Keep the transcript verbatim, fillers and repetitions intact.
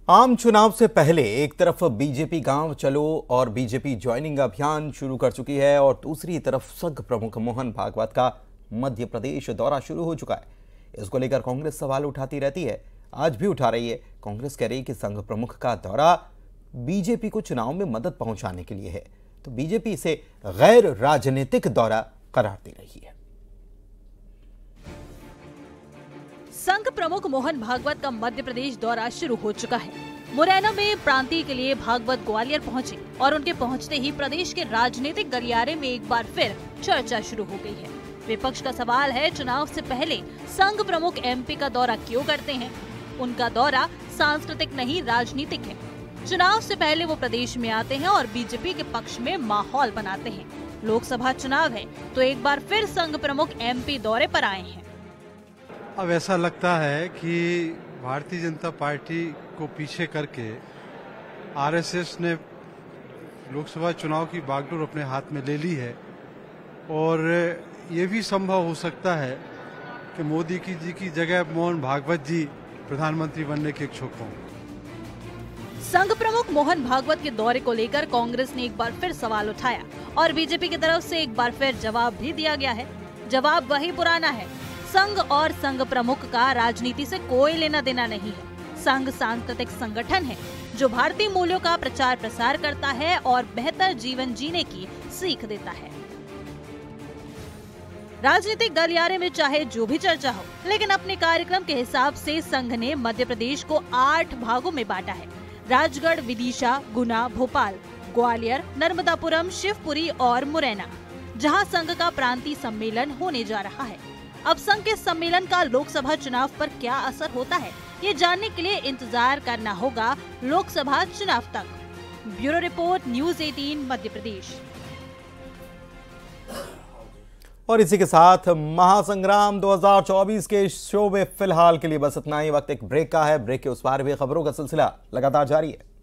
आम चुनाव से पहले एक तरफ बीजेपी गांव चलो और बीजेपी ज्वाइनिंग अभियान शुरू कर चुकी है और दूसरी तरफ संघ प्रमुख मोहन भागवत का मध्य प्रदेश दौरा शुरू हो चुका है। इसको लेकर कांग्रेस सवाल उठाती रहती है, आज भी उठा रही है। कांग्रेस कह रही है कि संघ प्रमुख का दौरा बीजेपी को चुनाव में मदद पहुंचाने के लिए है, तो बीजेपी इसे गैर राजनीतिक दौरा करार दे रही है। संघ प्रमुख मोहन भागवत का मध्य प्रदेश दौरा शुरू हो चुका है। मुरैना में प्रांतीय के लिए भागवत ग्वालियर पहुंचे और उनके पहुंचते ही प्रदेश के राजनीतिक गलियारे में एक बार फिर चर्चा शुरू हो गई है। विपक्ष का सवाल है, चुनाव से पहले संघ प्रमुख एमपी का दौरा क्यों करते हैं? उनका दौरा सांस्कृतिक नहीं, राजनीतिक है। चुनाव से पहले वो प्रदेश में आते हैं और बीजेपी के पक्ष में माहौल बनाते हैं। लोकसभा चुनाव है तो एक बार फिर संघ प्रमुख एमपी दौरे पर आए हैं। अब ऐसा लगता है कि भारतीय जनता पार्टी को पीछे करके आरएसएस ने लोकसभा चुनाव की बागडोर अपने हाथ में ले ली है और ये भी संभव हो सकता है कि मोदी की जी की जगह मोहन भागवत जी प्रधानमंत्री बनने के इच्छुक हों। संघ प्रमुख मोहन भागवत के दौरे को लेकर कांग्रेस ने एक बार फिर सवाल उठाया और बीजेपी की तरफ से एक बार फिर जवाब भी दिया गया है। जवाब वही पुराना है, संघ और संघ प्रमुख का राजनीति से कोई लेना देना नहीं है। संघ सांस्कृतिक संगठन है जो भारतीय मूल्यों का प्रचार प्रसार करता है और बेहतर जीवन जीने की सीख देता है। राजनीतिक गलियारे में चाहे जो भी चर्चा हो, लेकिन अपने कार्यक्रम के हिसाब से संघ ने मध्य प्रदेश को आठ भागों में बांटा है। राजगढ़, विदिशा, गुना, भोपाल, ग्वालियर, नर्मदापुरम, शिवपुरी और मुरैना, जहां संघ का प्रांतीय सम्मेलन होने जा रहा है। अब संघ के सम्मेलन का लोकसभा चुनाव पर क्या असर होता है, ये जानने के लिए इंतजार करना होगा लोकसभा चुनाव तक। ब्यूरो रिपोर्ट, न्यूज़ अठारह, मध्य प्रदेश। और इसी के साथ महासंग्राम दो हज़ार चौबीस के शो में फिलहाल के लिए बस इतना ही। वक्त एक ब्रेक का है, ब्रेक के उस पार भी खबरों का सिलसिला लगातार जारी है।